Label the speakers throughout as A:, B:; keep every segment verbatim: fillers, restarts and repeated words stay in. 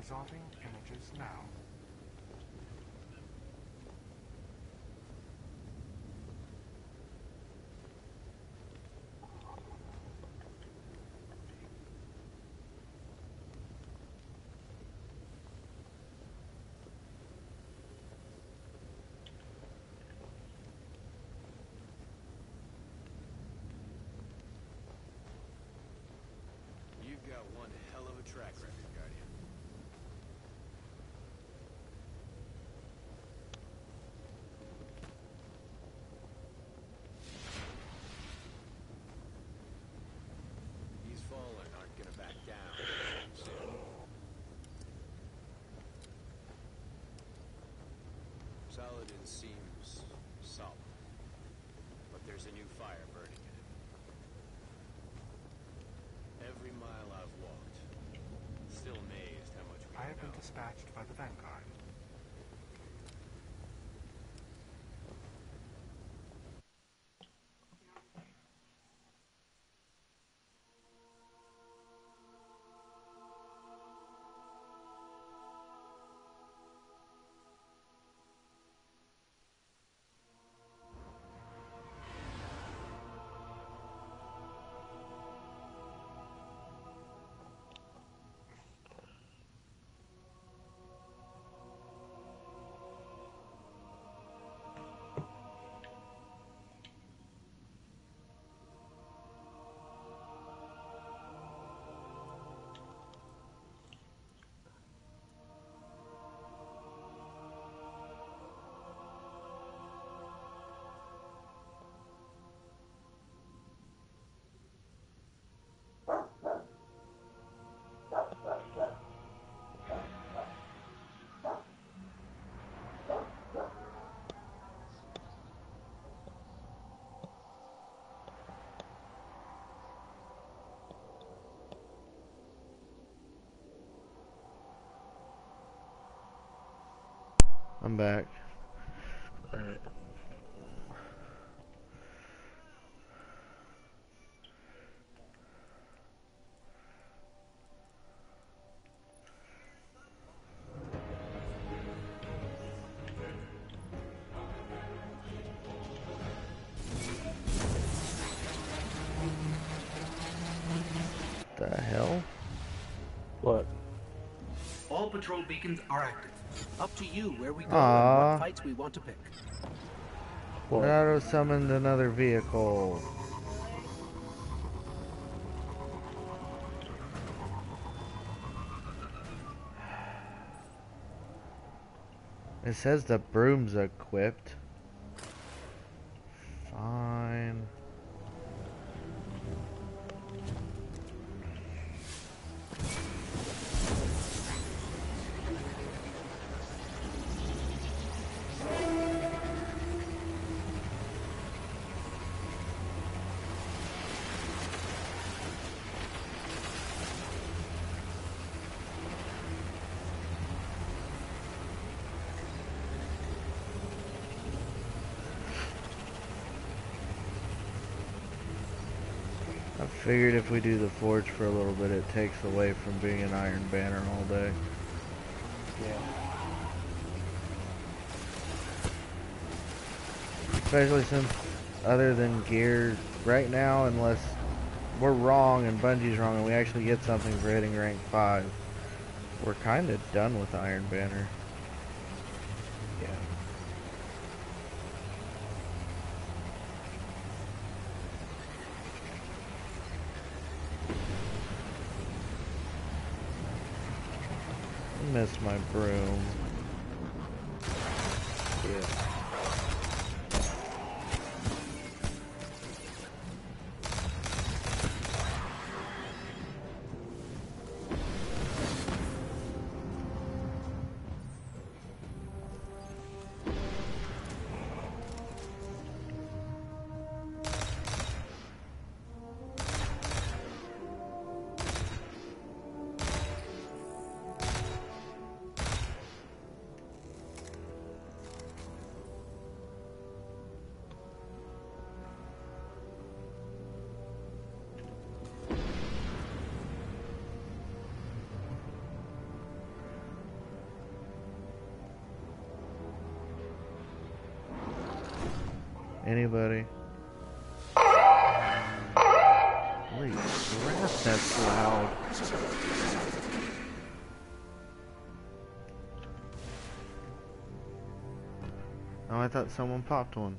A: Resolving images now.
B: You've got one hell of a track record, Guardian. These fallen aren't gonna back down soon. Saladin seems solid, but there's a new fire burning in it. Every mile I've walked, still amazed how much we
A: I have
B: know.
A: been dispatched by the Vanguard.
C: I'm back.
D: Alright.
C: The hell?
D: What?
E: All patrol beacons are active. Up to you where we go
C: Aww.
E: and what fights we want to pick.
D: What?
C: Auto summoned another vehicle. It says the broom's equipped. Fine. I figured if we do the forge for a little bit, it takes away from being an Iron Banner all day.
D: Yeah.
C: Especially since, other than gear, right now, unless we're wrong and Bungie's wrong and we actually get something for hitting rank five, we're kind of done with Iron Banner.
D: Yeah.
C: I miss my broom.
D: Yeah.
C: Anybody? Holy crap, that's loud. Oh, I thought someone popped one.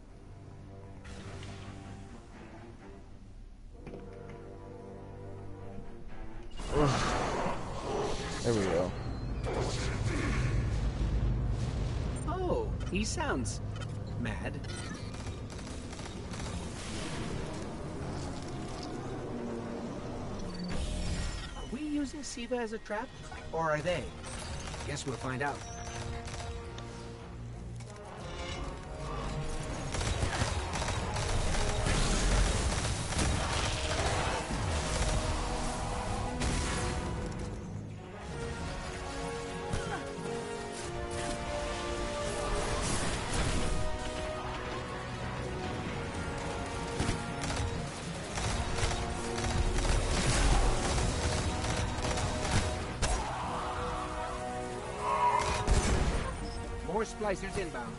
C: Ugh. There we go.
E: Oh, he sounds mad. Are we using Siva as a trap? Or are they? Guess we'll find out. More splicers inbound.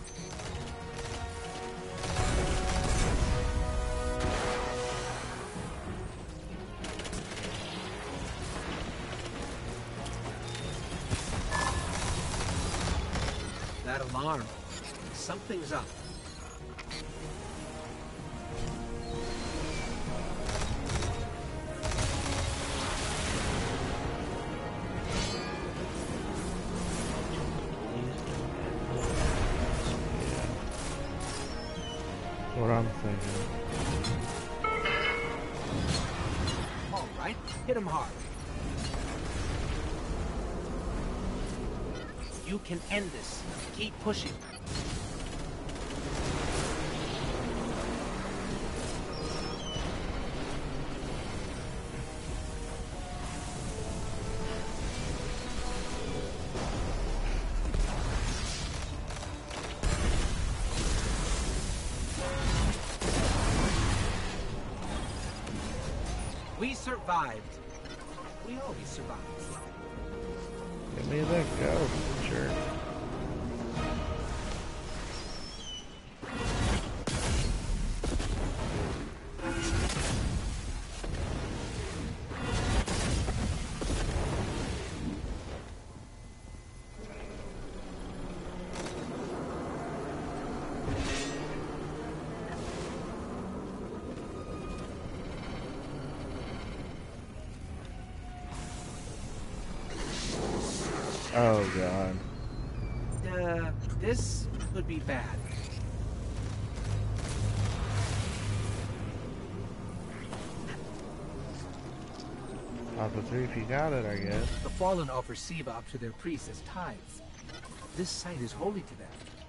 E: That alarm. Something's up.
C: What I'm thinking.
E: All right, hit him hard. You can end this. Keep pushing. We survived. We always survive.
C: Give me that go, sure. Oh god.
E: Uh, this could be bad.
C: Papa three if you got it, I guess.
E: The Fallen offer Siva up to their priests as tithes. This site is holy to them.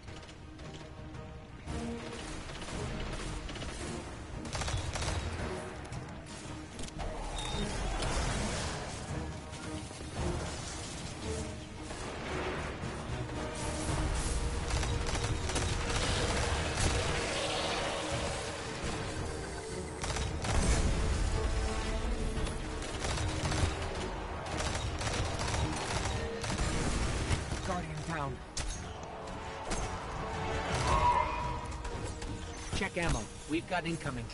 E: Guardian down. Check ammo. We've got incoming.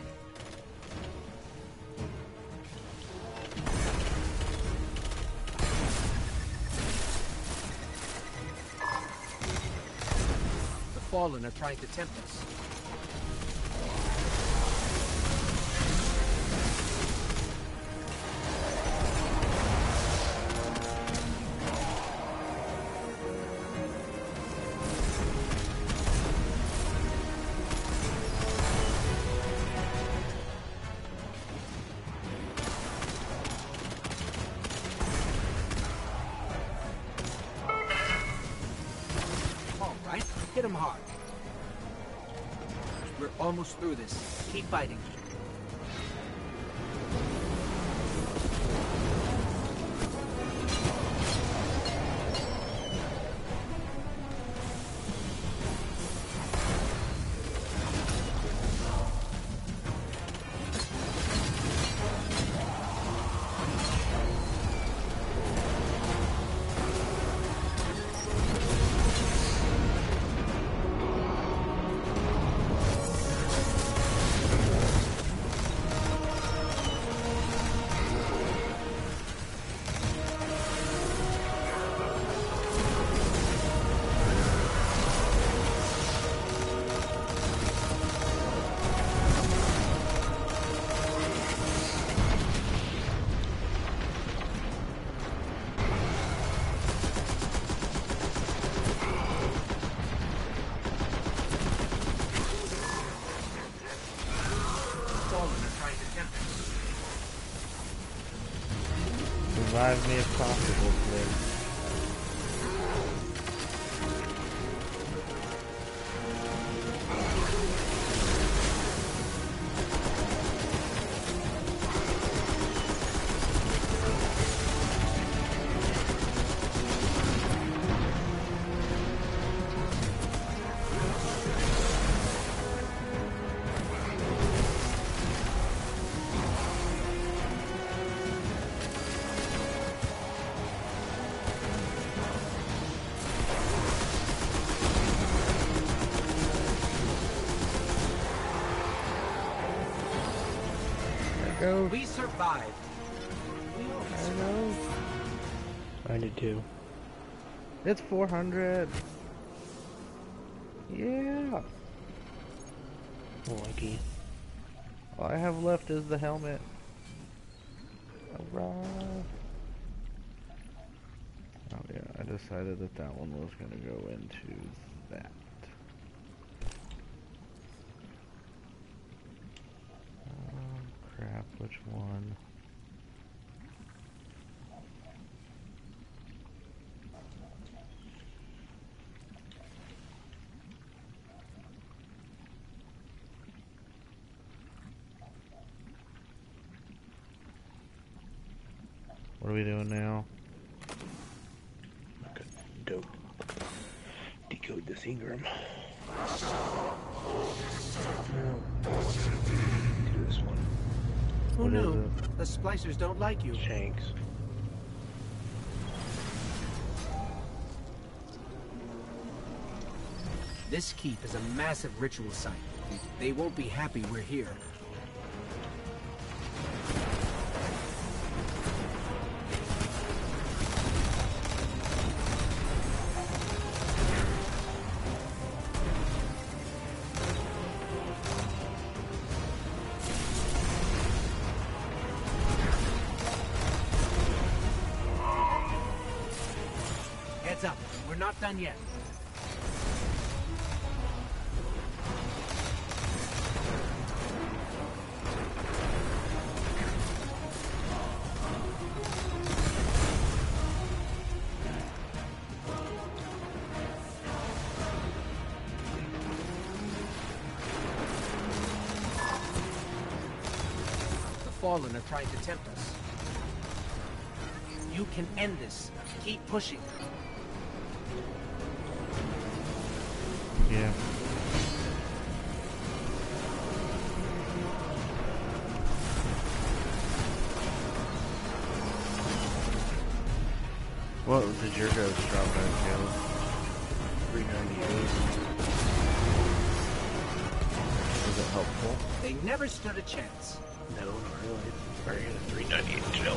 E: The Fallen are trying to tempt us. Hit him hard. We're almost through this. Keep fighting.
C: Revive me if possible, please. Go.
E: We survived. We always
C: I
E: survive.
C: know.
D: I did too.
C: It's four hundred. Yeah.
D: Lucky.
C: All I have left is the helmet. Alright. Oh yeah, I decided that that one was going to go into that. Um, crap, which one? What are we doing now?
D: Okay, dope. Decode this Ingram. Do this one.
E: Who
C: What is
E: knew?
C: it?
E: The splicers don't like you.
D: Shanks.
E: This keep is a massive ritual site. They won't be happy we're here. Heads up, we're not done yet. The Fallen are trying to tempt us. You can end this. Keep pushing.
C: Yeah. What did your guys drop out, Caleb?
D: three ninety-eight.
C: Was it helpful?
E: They never stood a chance.
D: No, not really. Very good. three ninety-eight gel.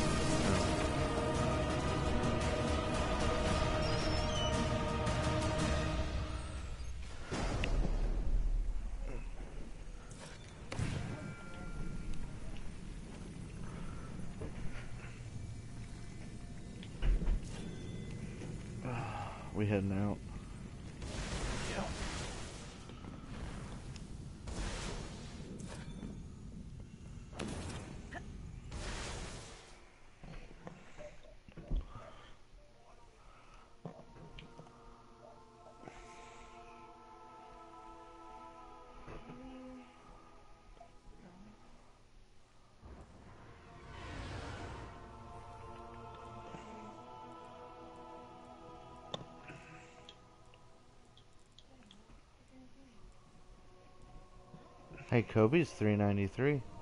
C: We heading out.
D: Yeah.
C: Hey, Kobe's three ninety-three.